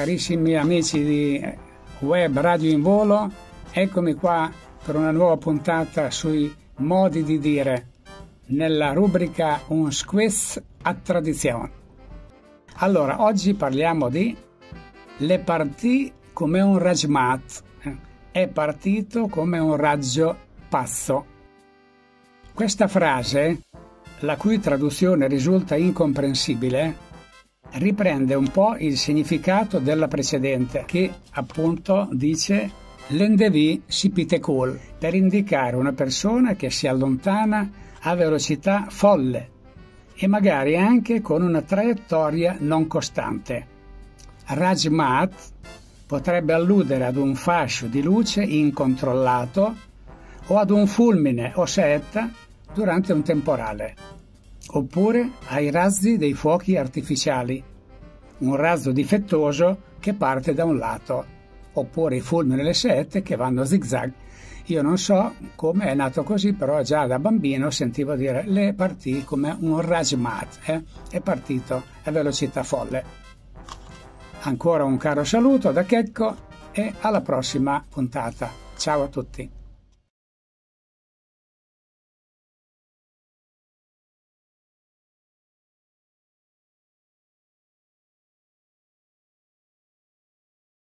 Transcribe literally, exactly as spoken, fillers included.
Carissimi amici di Web Radio in Volo, eccomi qua per una nuova puntata sui modi di dire, nella rubrica Un Squiz a Tradizione. Allora, oggi parliamo di Le partì come un rajmat, è partito come un raggio pazzo. Questa frase, la cui traduzione risulta incomprensibile, riprende un po' il significato della precedente, che appunto dice l'endevi sipitekul, per indicare una persona che si allontana a velocità folle e magari anche con una traiettoria non costante. Rajmat potrebbe alludere ad un fascio di luce incontrollato o ad un fulmine o setta durante un temporale, oppure ai razzi dei fuochi artificiali, un razzo difettoso che parte da un lato, oppure i fulmini e le sette che vanno a zigzag. Io non so come è nato così, però già da bambino sentivo dire le partì come un rajmat, eh? È partito a velocità folle. Ancora un caro saluto da Checco e alla prossima puntata. Ciao a tutti.